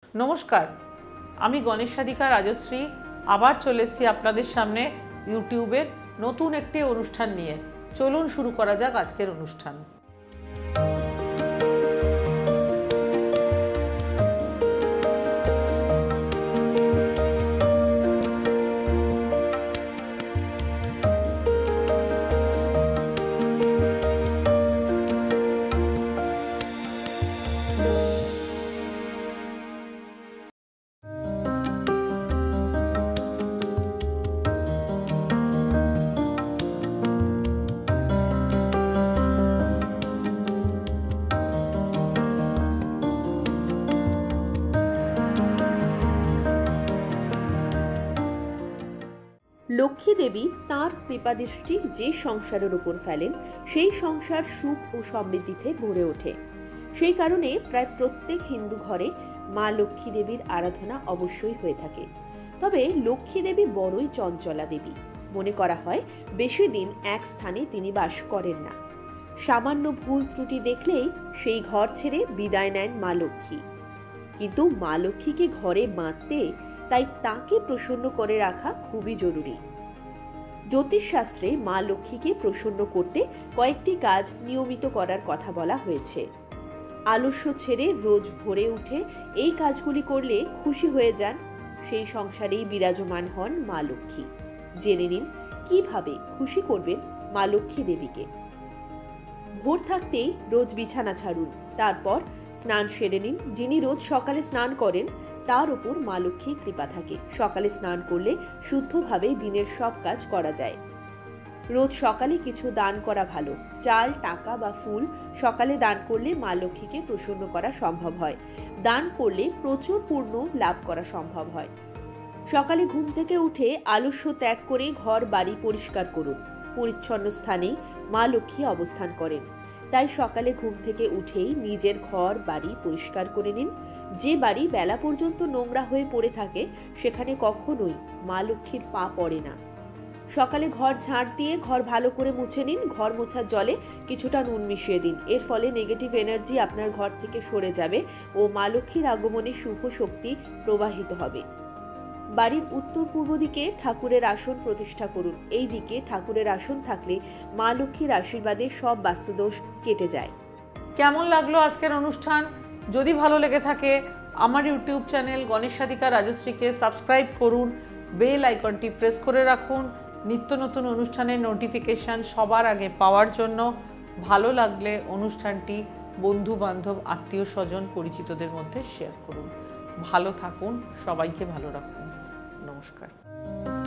নমস্কার, আমি গণেশ সাধিকা রাজশ্রী আবার চলে এসেছি আপনাদের সামনে ইউটিউবের নতুন একটি অনুষ্ঠান নিয়ে। চলুন শুরু করা যাক আজকের অনুষ্ঠান। লক্ষ্মী দেবী তাঁর কৃপাদৃষ্টি যে সংসারের উপর ফেলেন সেই সংসার সুখ ও সমৃদ্ধিতে ভরে ওঠে। সেই কারণে প্রায় প্রত্যেক হিন্দু ঘরে মা লক্ষ্মী দেবীর আরাধনা অবশ্যই হয়ে থাকে। তবে লক্ষ্মী দেবী বড়ই চঞ্চলা দেবী। মনে করা হয় বেশি দিন এক স্থানে তিনি বাস করেন না। সামান্য ভুল ত্রুটি দেখলেই সেই ঘর ছেড়ে বিদায় নেন মা লক্ষ্মী। কিন্তু মা লক্ষ্মীকে ঘরে বাঁধতে তাই তাকে প্রসন্ন করে রাখা খুবই জরুরি। জ্যোতিষশাস্ত্রে মা লক্ষ্মীকে প্রসন্ন করতে কয়েকটি কাজ নিয়মিত করার কথা বলা হয়েছে। আলস্য ছেড়ে রোজ ভোরে উঠে এই কাজগুলি করলে খুশি হয়ে যান সেই সংসারেই বিরাজমান হন মা লক্ষ্মী। জেনে নিন কিভাবে খুশি করবেন মা লক্ষ্মী দেবীকে। ভোর থাকতেই রোজ বিছানা ছাড়ুন, তারপর স্নান সেরে নিন। যিনি রোজ সকালে স্নান করেন তার উপর মা লক্ষ্মীর কৃপা থাকে। সকালে স্নান করলে শুদ্ধভাবে দিনের সব কাজ করা যায়। রোজ সকালে কিছু দান করা ভালো। চাল, টাকা বা ফুল সকালে দান করলে মা লক্ষ্মীকে প্রসন্ন করা সম্ভব হয়। দান করলে প্রচুর পুণ্য লাভ করা সম্ভব হয়। সকালে ঘুম থেকে উঠে আলস্য ত্যাগ করে ঘর বাড়ি পরিষ্কার করুন। পরিচ্ছন্ন স্থানেই মা লক্ষ্মী অবস্থান করেন, তাই সকালে ঘুম থেকে উঠেই নিজের ঘর বাড়ি পরিষ্কার করে নিন। যে বাড়ি বেলা পর্যন্ত নোংরা হয়ে পড়ে থাকে সেখানে কখনোই মা লক্ষ্মীর পা পড়ে না। সকালে ঘর ঝাঁট দিয়ে ঘর ভালো করে মুছে নিন। ঘর মোছার জলে কিছুটা নুন মিশিয়ে দিন। এর ফলে নেগেটিভ এনার্জি আপনার ঘর থেকে সরে যাবে ও মা লক্ষ্মীর আগমনে শুভ শক্তি প্রবাহিত হবে। বাড়ির উত্তর পূর্ব দিকে ঠাকুরের আসন প্রতিষ্ঠা করুন। এই দিকে ঠাকুরের আসন থাকলে মা লক্ষ্মীর আশীর্বাদে সব বাস্তুদোষ কেটে যায়। কেমন লাগলো আজকের অনুষ্ঠান? যদি ভালো লেগে থাকে আমার ইউটিউব চ্যানেল গণেশ সাধিকা রাজশ্রীকে সাবস্ক্রাইব করুন, বেল আইকনটি প্রেস করে রাখুন নিত্য নতুন অনুষ্ঠানের নোটিফিকেশান সবার আগে পাওয়ার জন্য। ভালো লাগলে অনুষ্ঠানটি বন্ধু বান্ধব আত্মীয় স্বজন পরিচিতদের মধ্যে শেয়ার করুন। ভালো থাকুন, সবাইকে ভালো রাখুন। নমস্কার।